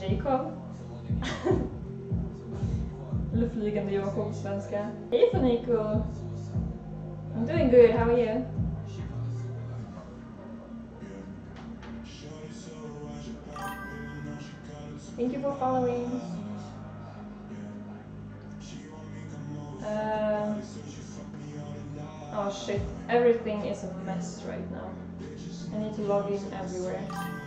Jacob. Luftliggande Jakob på svenska. Hej Funiko! I'm doing good, how are you? Thank you for following. Oh shit, everything is a mess right now. I need to log in everywhere.